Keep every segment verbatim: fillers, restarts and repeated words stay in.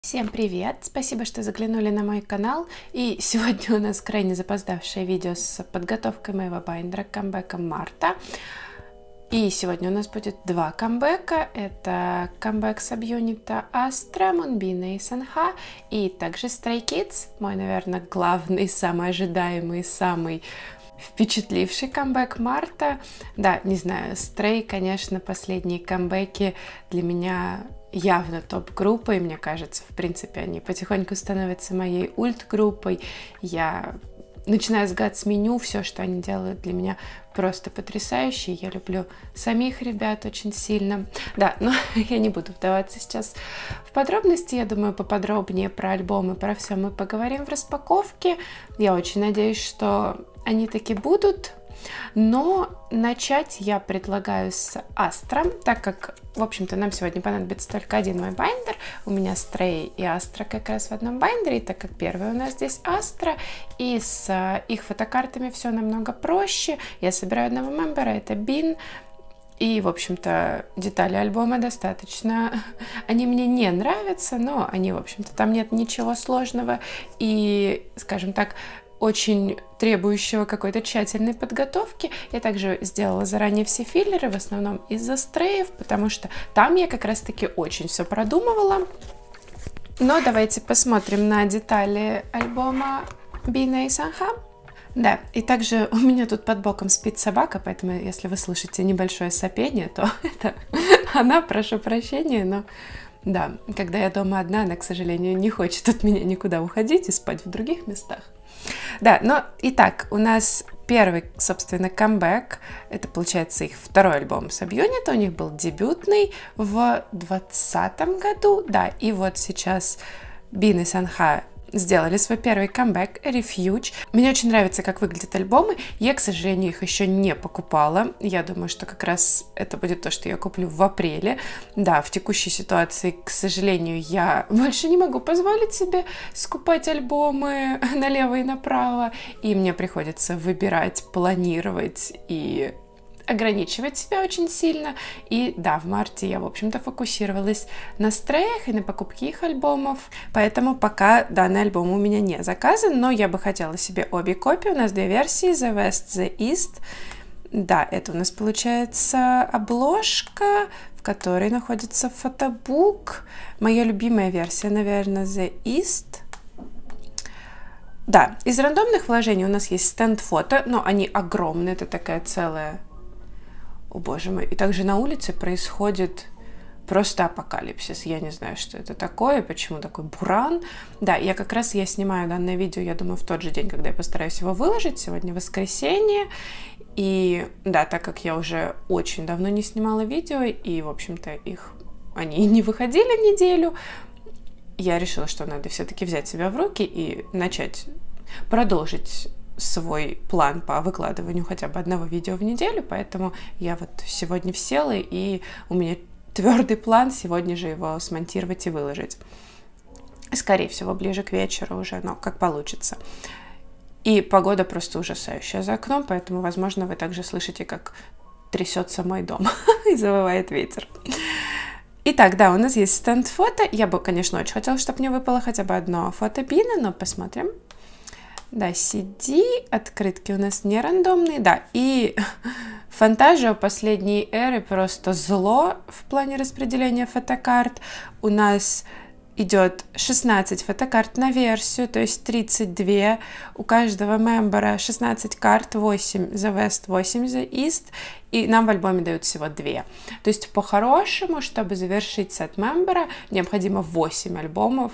Всем привет! Спасибо, что заглянули на мой канал. И сегодня у нас крайне запоздавшее видео с подготовкой моего байндера к камбэкам марта. И сегодня у нас будет два камбэка. Это камбэк саб-юнита Astra, Moonbin и Sanha, и также Stray Kids, мой, наверное, главный, самый ожидаемый, самый впечатливший камбэк марта. Да, не знаю, Stray, конечно, последние камбэки для меня явно топ-группой, мне кажется, в принципе, они потихоньку становятся моей ульт-группой. Я начинаю с God's Menu, все, что они делают, для меня просто потрясающе. Я люблю самих ребят очень сильно. Да, но я не буду вдаваться сейчас в подробности. Я думаю, поподробнее про альбом и про все мы поговорим в распаковке. Я очень надеюсь, что они таки будут. Но начать я предлагаю с Astra, так как, в общем-то, нам сегодня понадобится только один мой байндер. У меня Stray и Astra как раз в одном байндере, и так как первый у нас здесь Astra, и с их фотокартами все намного проще. Я собираю одного мембера, это Bin. И, в общем-то, детали альбома достаточно... Они мне не нравятся, но они, в общем-то, там нет ничего сложного и, скажем так, очень требующего какой-то тщательной подготовки. Я также сделала заранее все филлеры, в основном из-за стреев, потому что там я как раз-таки очень все продумывала. Но давайте посмотрим на детали альбома Bin и Sanha. Да, и также у меня тут под боком спит собака, поэтому если вы слышите небольшое сопение, то это она, прошу прощения, но... Да, когда я дома одна, она, к сожалению, не хочет от меня никуда уходить и спать в других местах. Да, но итак, у нас первый, собственно, камбэк. Это, получается, их второй альбом саб-юнита. У них был дебютный в двадцатом году. Да, и вот сейчас Bin и Sanha сделали свой первый камбэк Refuge. Мне очень нравится, как выглядят альбомы. Я, к сожалению, их еще не покупала. Я думаю, что как раз это будет то, что я куплю в апреле. Да, в текущей ситуации, к сожалению, я больше не могу позволить себе скупать альбомы налево и направо. И мне приходится выбирать, планировать и ограничивать себя очень сильно. И да, в марте я, в общем-то, фокусировалась на стреях и на покупке их альбомов, поэтому пока данный альбом у меня не заказан, но я бы хотела себе обе копии. У нас две версии, The West, The East. Да, это у нас получается обложка, в которой находится фотобук. Моя любимая версия, наверное, The East. Да, из рандомных вложений у нас есть стенд-фото, но они огромные, это такая целая... О боже мой, и также на улице происходит просто апокалипсис. Я не знаю, что это такое, почему такой буран. Да, я как раз я снимаю данное видео, я думаю, в тот же день, когда я постараюсь его выложить. Сегодня воскресенье. И да, так как я уже очень давно не снимала видео, и, в общем-то, их они не выходили неделю, я решила, что надо все-таки взять себя в руки и начать продолжить свой план по выкладыванию хотя бы одного видео в неделю, поэтому я вот сегодня села, и у меня твердый план сегодня же его смонтировать и выложить. Скорее всего, ближе к вечеру уже, но как получится. И погода просто ужасающая за окном, поэтому, возможно, вы также слышите, как трясется мой дом и завывает ветер. Итак, да, у нас есть стенд-фото. Я бы, конечно, очень хотела, чтобы мне выпало хотя бы одно фото Бина, но посмотрим. Да, си ди, открытки у нас не рандомные, да, и Фантажио последней эры просто зло в плане распределения фотокарт. У нас идет шестнадцать фотокарт на версию, то есть тридцать два. У каждого мембера шестнадцать карт, восемь The West, восемь The East, и нам в альбоме дают всего две. То есть по-хорошему, чтобы завершить сет мембера, необходимо восемь альбомов.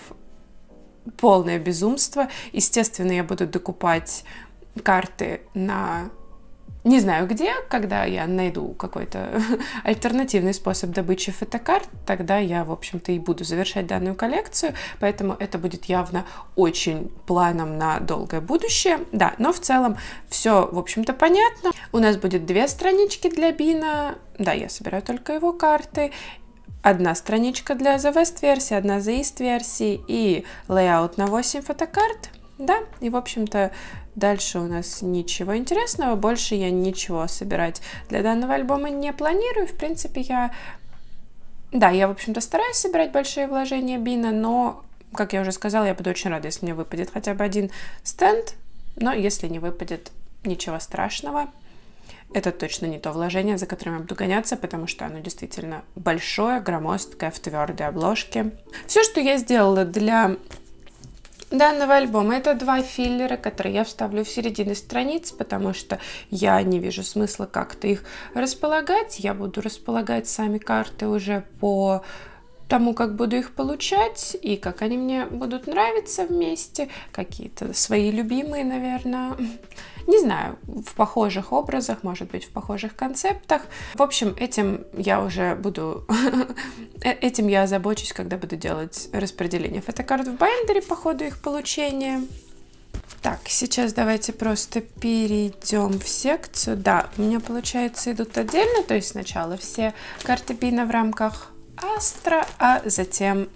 Полное безумство. Естественно, я буду докупать карты на... Не знаю где, когда я найду какой-то альтернативный способ добычи фотокарт, тогда я, в общем-то, и буду завершать данную коллекцию, поэтому это будет явно очень планом на долгое будущее. Да, но в целом все, в общем-то, понятно. У нас будет две странички для Бина. Да, я собираю только его карты. Одна страничка для The West версии, одна The East версии и лейаут на восемь фотокарт. Да, и, в общем-то, дальше у нас ничего интересного, больше я ничего собирать для данного альбома не планирую. В принципе, я... Да, я, в общем-то, стараюсь собирать большие вложения Бина, но как я уже сказала, я буду очень рада, если мне выпадет хотя бы один стенд, но если не выпадет, ничего страшного. Это точно не то вложение, за которым я буду гоняться, потому что оно действительно большое, громоздкое, в твердой обложке. Все, что я сделала для данного альбома, это два филлера, которые я вставлю в середину страниц, потому что я не вижу смысла как-то их располагать. Я буду располагать сами карты уже по тому, как буду их получать и как они мне будут нравиться вместе. Какие-то свои любимые, наверное. Не знаю, в похожих образах, может быть, в похожих концептах. В общем, этим я уже буду... этим я озабочусь, когда буду делать распределение фотокарт в байндере по ходу их получения. Так, сейчас давайте просто перейдем в секцию. Да, у меня, получается, идут отдельно, то есть сначала все карты Бина в рамках Астра, а затем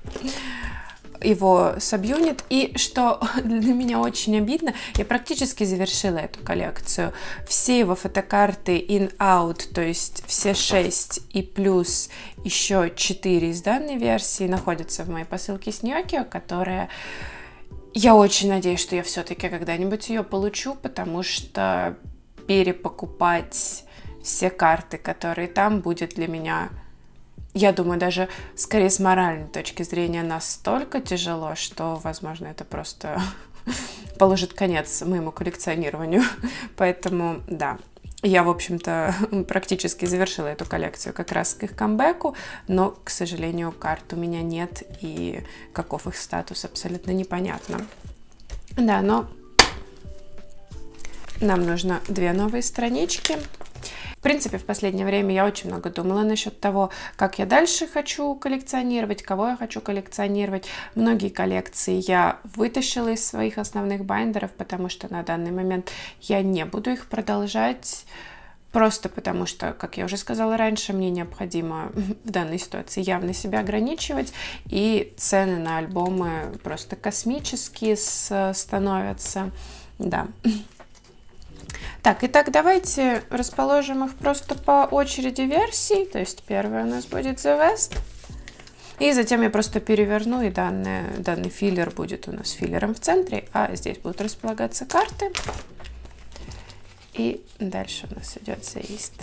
его сабюнит. И что для меня очень обидно, я практически завершила эту коллекцию. Все его фотокарты in-out, то есть все шесть и плюс еще четыре из данной версии находятся в моей посылке с Ниокио, которая... Я очень надеюсь, что я все-таки когда-нибудь ее получу, потому что перепокупать все карты, которые там, будет для меня... Я думаю, даже скорее с моральной точки зрения настолько тяжело, что, возможно, это просто положит конец моему коллекционированию. Поэтому, да, я, в общем-то, практически завершила эту коллекцию как раз к их камбэку, но, к сожалению, карт у меня нет, и каков их статус, абсолютно непонятно. Да, но нам нужно две новые странички. В принципе, в последнее время я очень много думала насчет того, как я дальше хочу коллекционировать, кого я хочу коллекционировать. Многие коллекции я вытащила из своих основных байндеров, потому что на данный момент я не буду их продолжать. Просто потому что, как я уже сказала раньше, мне необходимо в данной ситуации явно себя ограничивать. И цены на альбомы просто космические становятся. Да. Так, итак, давайте расположим их просто по очереди версий. То есть первая у нас будет The West. И затем я просто переверну, и данный, данный филлер будет у нас филлером в центре, а здесь будут располагаться карты. И дальше у нас идет The East.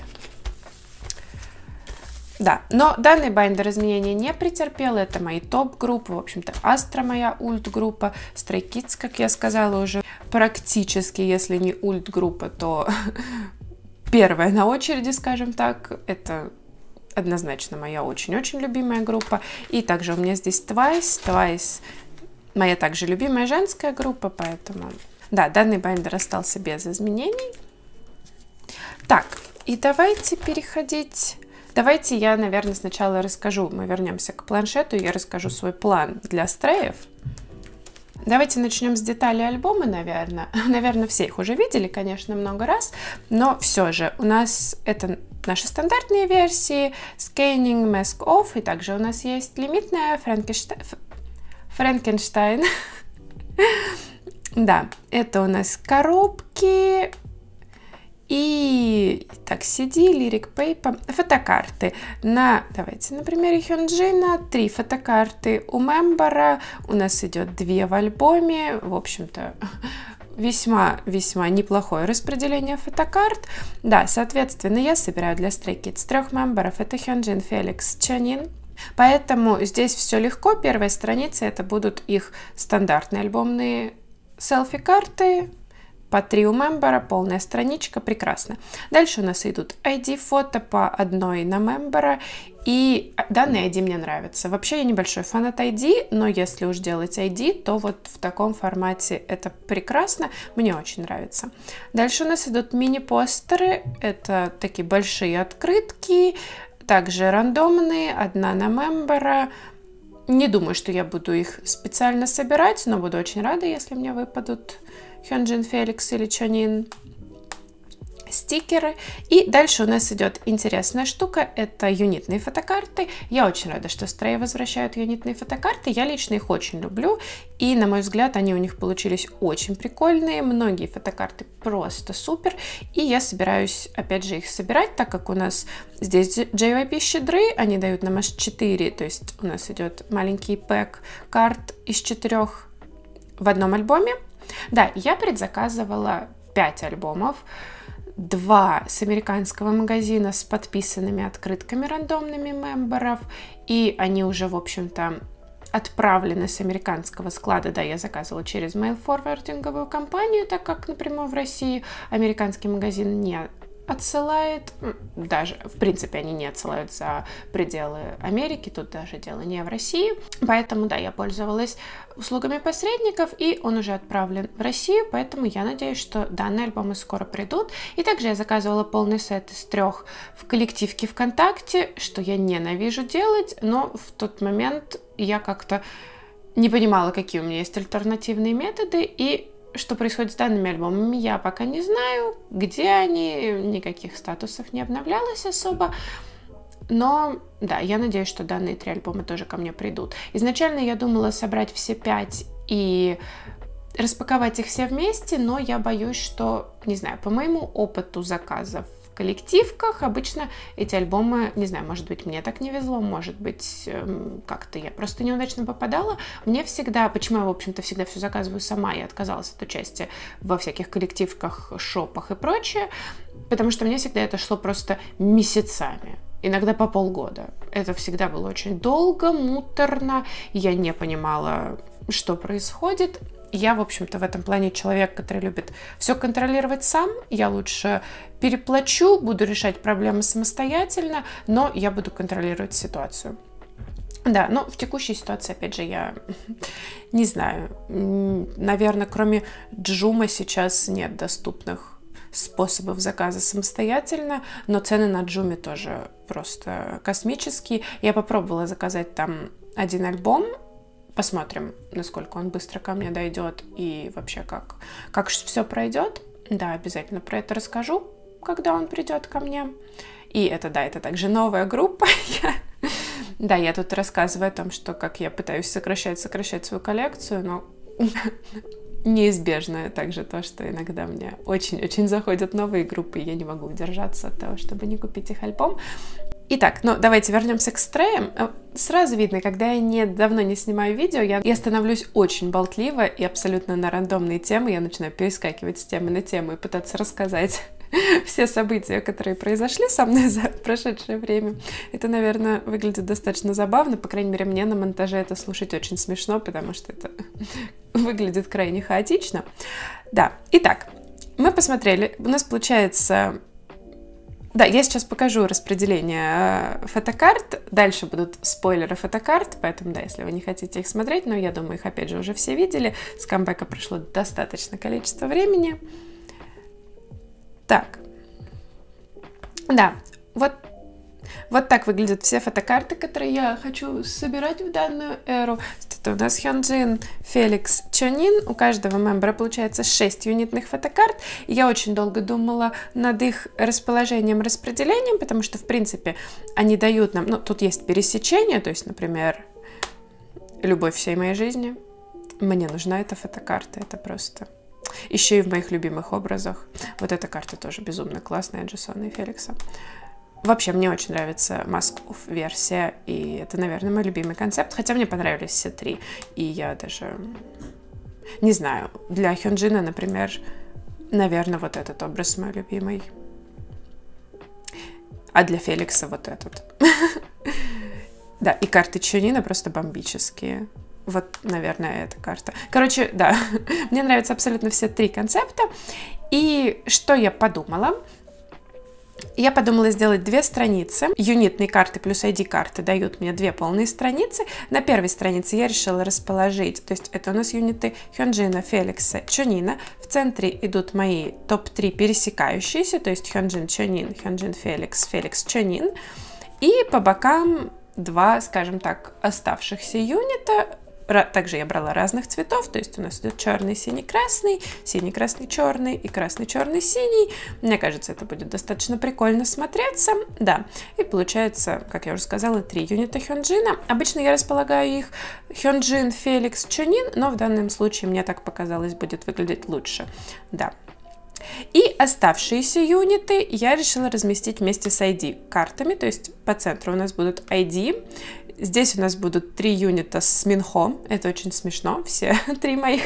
Да, но данный байндер изменения не претерпел. Это мои топ-группы, в общем-то, Астра моя ульт-группа, Stray Kids, как я сказала уже, практически, если не ульт-группа, то первая на очереди, скажем так. Это однозначно моя очень-очень любимая группа. И также у меня здесь Twice. Twice моя также любимая женская группа, поэтому... Да, данный байндер остался без изменений. Так, и давайте переходить... Давайте я, наверное, сначала расскажу, мы вернемся к планшету, я расскажу свой план для стреев. Давайте начнем с деталей альбома, наверное. Наверное, все их уже видели, конечно, много раз, но все же у нас это наши стандартные версии, Scanning, Mask Off, и также у нас есть лимитная Франкенштайн. Франкенштайн. Да, это у нас коробки. И так, си ди, Lyric Paper, фотокарты. На, давайте, на примере Hyunjin, три фотокарты. У Мембера у нас идет две в альбоме. В общем-то, весьма-весьма неплохое распределение фотокарт. Да, соответственно, я собираю для Stray Kids трех мемберов. Это Hyunjin, Felix, Chanин. Поэтому здесь все легко. Первая страница это будут их стандартные альбомные селфи-карты. По три у мембера, полная страничка, прекрасно. Дальше у нас идут ай ди-фото по одной на мембера, и данный ай ди мне нравится. Вообще я небольшой фанат ай ди, но если уж делать ай ди, то вот в таком формате это прекрасно, мне очень нравится. Дальше у нас идут мини-постеры, это такие большие открытки, также рандомные, одна на мембера. Не думаю, что я буду их специально собирать, но буду очень рада, если мне выпадут Hyunjin, Felix или Chanин. стикеры. И дальше у нас идет интересная штука, это юнитные фотокарты. Я очень рада, что Stray возвращают юнитные фотокарты, я лично их очень люблю, и на мой взгляд они у них получились очень прикольные, многие фотокарты просто супер, и я собираюсь опять же их собирать, так как у нас здесь джей вай пи щедры, они дают нам аж четыре, то есть у нас идет маленький пэк карт из четырех в одном альбоме. Да, я предзаказывала пять альбомов, два с американского магазина с подписанными открытками рандомными мемберов, и они уже, в общем-то, отправлены с американского склада. Да, я заказывала через mail-форвардинговую компанию, так как напрямую в России американский магазин не отсылает, даже, в принципе, они не отсылают за пределы Америки, тут даже дело не в России, поэтому, да, я пользовалась услугами посредников, и он уже отправлен в Россию, поэтому я надеюсь, что данные альбомы скоро придут. И также я заказывала полный сет из трех в коллективке ВКонтакте, что я ненавижу делать, но в тот момент я как-то не понимала, какие у меня есть альтернативные методы, и что происходит с данными альбомами, я пока не знаю, где они, никаких статусов не обновлялось особо. Но, да, я надеюсь, что данные три альбома тоже ко мне придут. Изначально я думала собрать все пять и распаковать их все вместе, но я боюсь, что, не знаю, по моему опыту заказов в коллективках обычно эти альбомы, не знаю, может быть, мне так не везло, может быть, как-то я просто неудачно попадала. Мне всегда, почему я, в общем-то, всегда все заказываю сама, я отказалась от участия во всяких коллективках, шопах и прочее, потому что мне всегда это шло просто месяцами. Иногда по полгода. Это всегда было очень долго, муторно, я не понимала, что происходит. Я, в общем-то, в этом плане человек, который любит все контролировать сам. Я лучше переплачу, буду решать проблемы самостоятельно, но я буду контролировать ситуацию. Да, но в текущей ситуации, опять же, я не знаю. Наверное, кроме Джума сейчас нет доступных способов заказа самостоятельно, но цены на Джуме тоже просто космические. Я попробовала заказать там один альбом, посмотрим, насколько он быстро ко мне дойдет и вообще как, как все пройдет. Да, обязательно про это расскажу, когда он придет ко мне. И это, да, это также новая группа. Да, я тут рассказываю о том, что как я пытаюсь сокращать, сокращать свою коллекцию, но неизбежно также то, что иногда мне очень-очень заходят новые группы, и я не могу удержаться от того, чтобы не купить их альбом. Итак, ну давайте вернемся к Stray. Сразу видно, когда я не, давно не снимаю видео, я, я становлюсь очень болтлива и абсолютно на рандомные темы. Я начинаю перескакивать с темы на тему и пытаться рассказать все события, которые произошли со мной за прошедшее время. Это, наверное, выглядит достаточно забавно. По крайней мере, мне на монтаже это слушать очень смешно, потому что это выглядит крайне хаотично. Да, итак, мы посмотрели. У нас получается... Да, я сейчас покажу распределение фотокарт. Дальше будут спойлеры фотокарт, поэтому, да, если вы не хотите их смотреть, но я думаю, их опять же уже все видели. С камбэка прошло достаточное количество времени. Так. Да, вот, вот так выглядят все фотокарты, которые я хочу собирать в данную эру. Это у нас Хёнджин, Феликс, Чонин. У каждого мембера получается шесть юнитных фотокарт. И я очень долго думала над их расположением, распределением, потому что, в принципе, они дают нам... Ну, тут есть пересечение, то есть, например, «Любовь всей моей жизни». Мне нужна эта фотокарта, это просто... Еще и в моих любимых образах. Вот эта карта тоже безумно классная, Джессона и Феликса. Вообще, мне очень нравится Mask-Off версия, и это, наверное, мой любимый концепт, хотя мне понравились все три, и я даже не знаю, для Хёнджина, например, наверное, вот этот образ мой любимый, а для Феликса вот этот. Да, и карты Чонина просто бомбические. Вот, наверное, эта карта. Короче, да, мне нравятся абсолютно все три концепта, и что я подумала? Я подумала сделать две страницы. Юнитные карты плюс ай ди-карты дают мне две полные страницы. На первой странице я решила расположить, то есть это у нас юниты Хёнджина, Феликса, Чонина. В центре идут мои топ три пересекающиеся, то есть Хёнджин, Чонин, Хёнджин, Феликс, Феликс, Чонин. И по бокам два, скажем так, оставшихся юнита, также я брала разных цветов, то есть у нас идет черный, синий, красный, синий, красный, черный и красный, черный, синий. Мне кажется, это будет достаточно прикольно смотреться. Да, и получается, как я уже сказала, три юнита Hyunjin. Обычно я располагаю их Hyunjin, Felix, Chunin, но в данном случае мне так показалось, будет выглядеть лучше. Да. И оставшиеся юниты я решила разместить вместе с ай ди картами, то есть по центру у нас будут ай ди. Здесь у нас будут три юнита с Минхо, это очень смешно, все три моих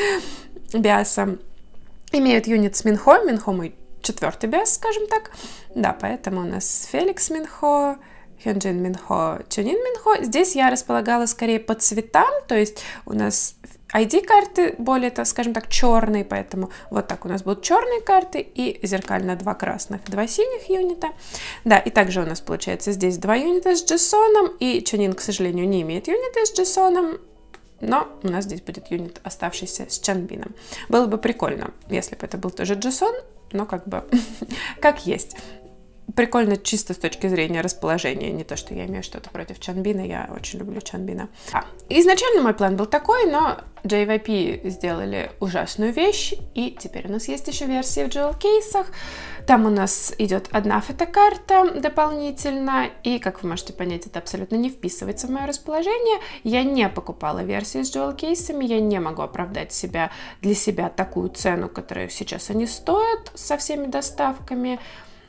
биаса имеют юнит с Минхо, Минхо мой четвертый биас, скажем так. Да, поэтому у нас Felix Минхо, Hyunjin Минхо, Chunin Минхо. Здесь я располагала скорее по цветам, то есть у нас ай ди карты более, так, скажем так, черные, поэтому вот так у нас будут черные карты и зеркально два красных, два синих юнита. Да, и также у нас получается здесь два юнита с Джесоном, и Chunin, к сожалению, не имеет юнита с Джесоном, но у нас здесь будет юнит, оставшийся с Чанбином. Было бы прикольно, если бы это был тоже Джесон, но как бы как есть. Прикольно чисто с точки зрения расположения, не то, что я имею что-то против Чанбина, я очень люблю Чанбина. А, изначально мой план был такой, но джей вай пи сделали ужасную вещь, и теперь у нас есть еще версии в джewel кейсах. Там у нас идет одна фотокарта дополнительно, и, как вы можете понять, это абсолютно не вписывается в мое расположение. Я не покупала версии с джewel кейсами, я не могу оправдать себя для себя такую цену, которую сейчас они стоят со всеми доставками,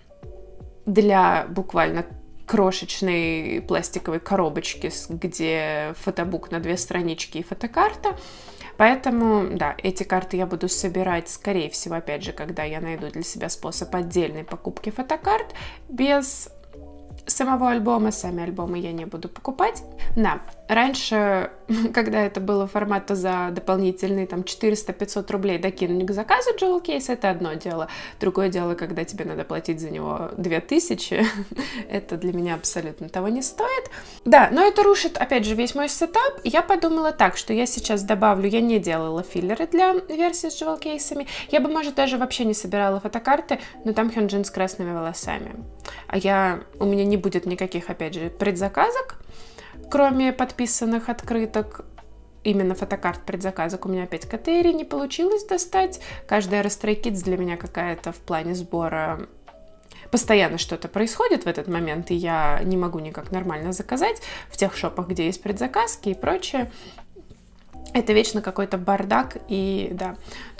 для буквально крошечной пластиковой коробочки, где фотобук на две странички и фотокарта. Поэтому, да, эти карты я буду собирать, скорее всего, опять же, когда я найду для себя способ отдельной покупки фотокарт без самого альбома. Сами альбомы я не буду покупать. Да, раньше, когда это было формата за дополнительные там четыреста-пятьсот рублей докинули к заказу джewel кейс, это одно дело. Другое дело, когда тебе надо платить за него две тысячи, это для меня абсолютно того не стоит. Да, но это рушит, опять же, весь мой сетап. Я подумала так, что я сейчас добавлю, я не делала филлеры для версии с джewel кейсами. Я бы, может, даже вообще не собирала фотокарты, но там Hyunjin с красными волосами. А я, у меня не будет никаких, опять же, предзаказок, кроме подписанных открыток. Именно фотокарт предзаказок у меня опять катери не получилось достать. Каждая Stray Kids для меня какая-то в плане сбора. Постоянно что-то происходит в этот момент, и я не могу никак нормально заказать в тех шопах, где есть предзаказки и прочее. Это вечно какой-то бардак, и да,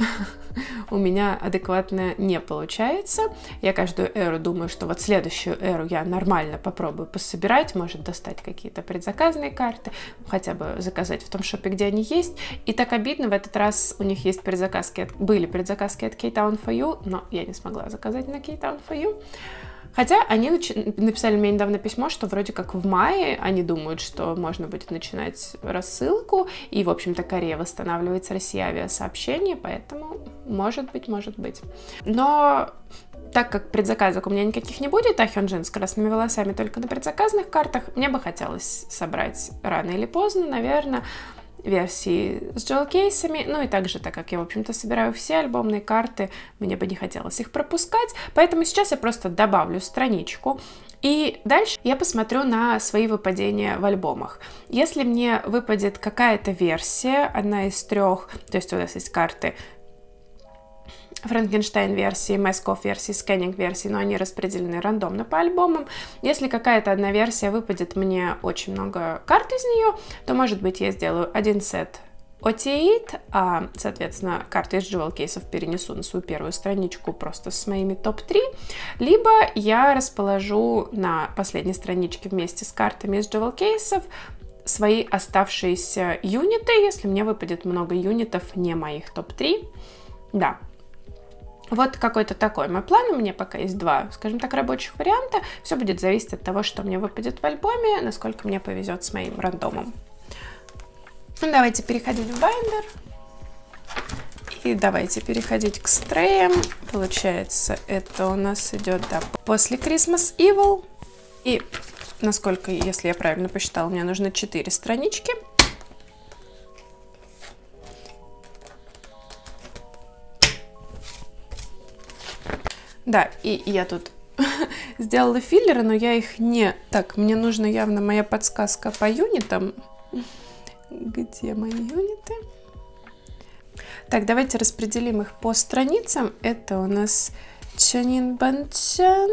у меня адекватно не получается. Я каждую эру думаю, что вот следующую эру я нормально попробую пособирать, может достать какие-то предзаказные карты, хотя бы заказать в том шопе, где они есть. И так обидно, в этот раз у них есть предзаказки, от, были предзаказки от K-Town фор ю, но я не смогла заказать на K-Town фор ю. Хотя они написали мне недавно письмо, что вроде как в мае они думают, что можно будет начинать рассылку, и, в общем-то, Корея восстанавливается, Россия авиасообщение, поэтому может быть, может быть. Но так как предзаказок у меня никаких не будет, а Hyunjin с красными волосами только на предзаказных картах, мне бы хотелось собрать рано или поздно, наверное, версии с джewel кейсами, ну и также, так как я, в общем-то, собираю все альбомные карты, мне бы не хотелось их пропускать, поэтому сейчас я просто добавлю страничку, и дальше я посмотрю на свои выпадения в альбомах. Если мне выпадет какая-то версия, одна из трех, то есть у нас есть карты Франкенштейн-версии, Мэсков-версии, Скэннинг-версии, но они распределены рандомно по альбомам. Если какая-то одна версия выпадет мне очень много карт из нее, то, может быть, я сделаю один сет о ти восемь, а, соответственно, карты из джewel кейсов перенесу на свою первую страничку просто с моими топ три, либо я расположу на последней страничке вместе с картами из джewel кейсов свои оставшиеся юниты, если мне выпадет много юнитов не моих топ три. Да. Вот какой-то такой мой план. У меня пока есть два, скажем так, рабочих варианта. Все будет зависеть от того, что мне выпадет в альбоме, насколько мне повезет с моим рандомом. Ну, давайте переходить в байндер. И давайте переходить к стреям. Получается, это у нас идет, да, после Christmas Evil. И, насколько, если я правильно посчитала, мне нужно четыре странички. Да, и я тут сделала филлеры, но я их не... Так, мне нужна явно моя подсказка по юнитам. Где мои юниты? Так, давайте распределим их по страницам. Это у нас Чанин Банчан.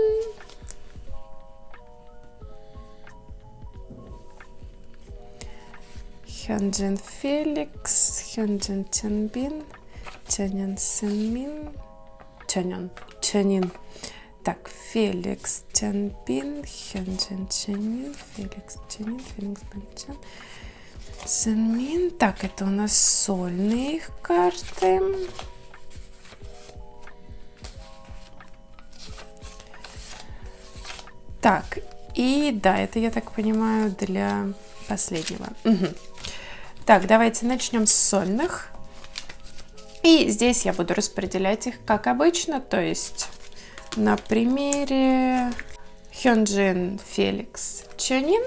Хёнджин Феликс, Хёнджин Чанбин, Чанин Сэнмин, Чанин, Чанин. Так, Феликс Чанбин, Хёнджин Чанин, Феликс Чанин, Феликс Банчан, Сэнмин. Так, это у нас сольные их карты. Так, и да, это, я так понимаю, для последнего. Угу. Так, давайте начнем с сольных. И здесь я буду распределять их как обычно, то есть на примере Хёнджин Феликс Чанин.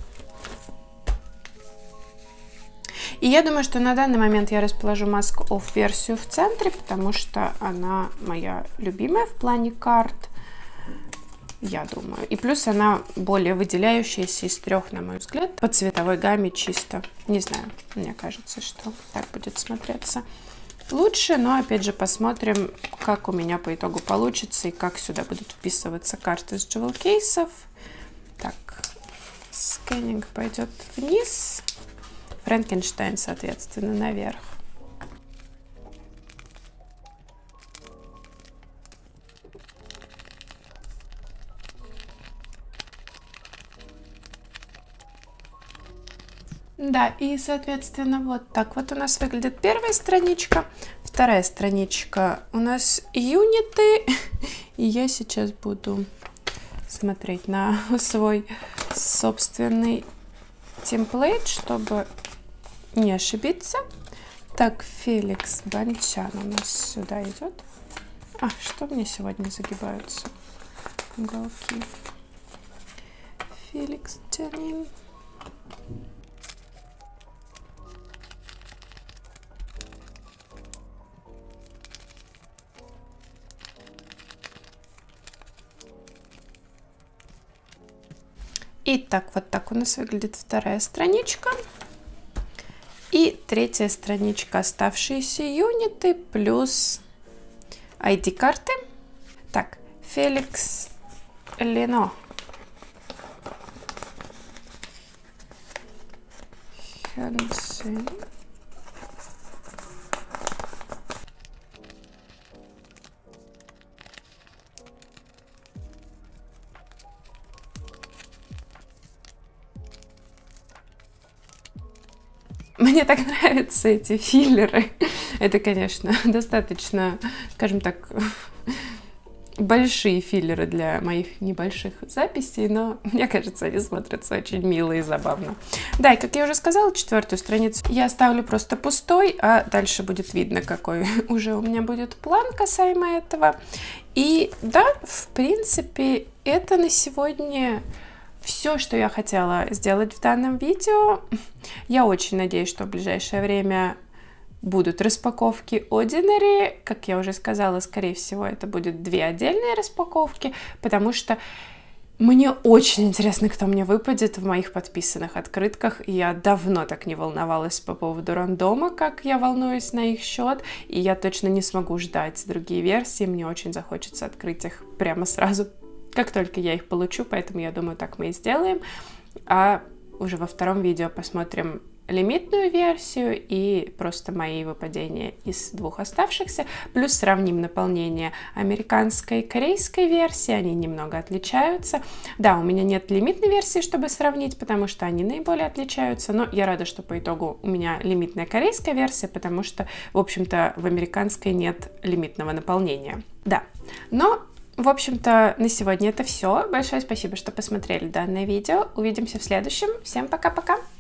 И я думаю, что на данный момент я расположу Mask Off версию в центре, потому что она моя любимая в плане карт. Я думаю. И плюс она более выделяющаяся из трех, на мой взгляд, по цветовой гамме чисто. Не знаю, мне кажется, что так будет смотреться лучше. Но опять же посмотрим, как у меня по итогу получится и как сюда будут вписываться карты с джевел кейсов. Так, скэнинг пойдет вниз. Франкенштейн, соответственно, наверх. Да, и, соответственно, вот так вот у нас выглядит первая страничка. Вторая страничка у нас юниты. И я сейчас буду смотреть на свой собственный темплейт, чтобы не ошибиться. Так, Феликс Банчан у нас сюда идет. А, что мне сегодня загибаются уголки? Феликс Чанин. Итак, вот так у нас выглядит вторая страничка. И третья страничка, оставшиеся юниты плюс ай ди-карты. Так, Феликс Лено. Хёнджин. Мне так нравятся эти филлеры. Это, конечно, достаточно, скажем так, большие филлеры для моих небольших записей, но мне кажется, они смотрятся очень мило и забавно. Да, и как я уже сказала, четвертую страницу я оставлю просто пустой, а дальше будет видно, какой уже у меня будет план касаемо этого. И да, в принципе, это на сегодня все, что я хотела сделать в данном видео. Я очень надеюсь, что в ближайшее время будут распаковки Ordinary. Как я уже сказала, скорее всего, это будет две отдельные распаковки, потому что мне очень интересно, кто мне выпадет в моих подписанных открытках. Я давно так не волновалась по поводу рандома, как я волнуюсь на их счет, и я точно не смогу ждать другие версии. Мне очень захочется открыть их прямо сразу, как только я их получу, поэтому я думаю, так мы и сделаем. А уже во втором видео посмотрим лимитную версию и просто мои выпадения из двух оставшихся, плюс сравним наполнение американской и корейской версии, они немного отличаются. Да, у меня нет лимитной версии, чтобы сравнить, потому что они наиболее отличаются, но я рада, что по итогу у меня лимитная корейская версия, потому что, в общем-то, в американской нет лимитного наполнения. Да, но в общем-то, на сегодня это все. Большое спасибо, что посмотрели данное видео. Увидимся в следующем. Всем пока-пока!